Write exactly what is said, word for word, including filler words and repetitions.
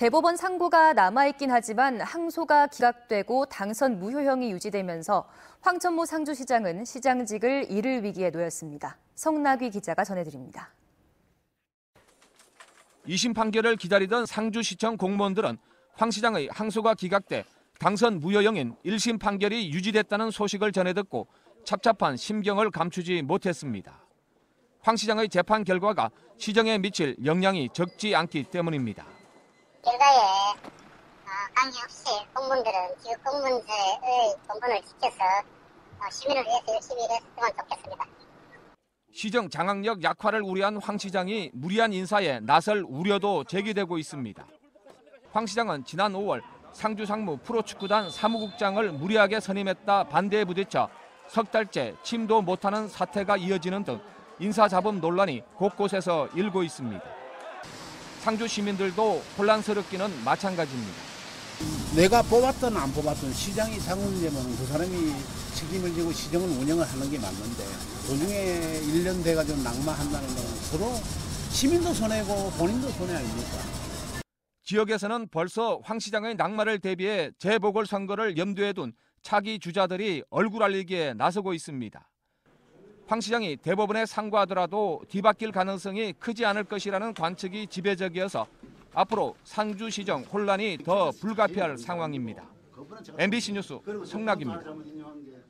대법원 상고가 남아있긴 하지만 항소가 기각되고 당선 무효형이 유지되면서 황천모 상주시장은 시장직을 잃을 위기에 놓였습니다. 성나귀 기자가 전해드립니다. 이심 판결을 기다리던 상주시청 공무원들은 황 시장의 항소가 기각돼 당선 무효형인 일심 판결이 유지됐다는 소식을 전해 듣고 착잡한 심경을 감추지 못했습니다. 황 시장의 재판 결과가 시정에 미칠 영향이 적지 않기 때문입니다. 결과에 관계없이 공무원들은 지역 공무원들의 본분을 지켜서 시민을 위해서 열심히 일했으면 좋겠습니다. 시정 장악력 약화를 우려한 황 시장이 무리한 인사에 나설 우려도 제기되고 있습니다. 황 시장은 지난 오월 상주 상무 프로축구단 사무국장을 무리하게 선임했다 반대에 부딪혀 석 달째 침도 못하는 사태가 이어지는 등 인사잡음 논란이 곳곳에서 일고 있습니다. 상주 시민들도 혼란스럽기는 마찬가지입니다. 내가 뽑았든 안 뽑았든 시장이 상임되면 그 사람이 책임을 지고 시정을 운영을 하는 게 맞는데 도중에 일 년 돼가지고 낙마한다는 건 서로 시민도 손해고 본인도 손해 아닙니까? 지역에서는 벌써 황 시장의 낙마를 대비해 재보궐선거를 염두에 둔 차기 주자들이 얼굴 알리기에 나서고 있습니다. 황 시장이 대법원에 상고하더라도 뒤바뀔 가능성이 크지 않을 것이라는 관측이 지배적이어서 앞으로 상주시정 혼란이 더 불가피할 상황입니다. 엠비씨 뉴스 성낙입니다.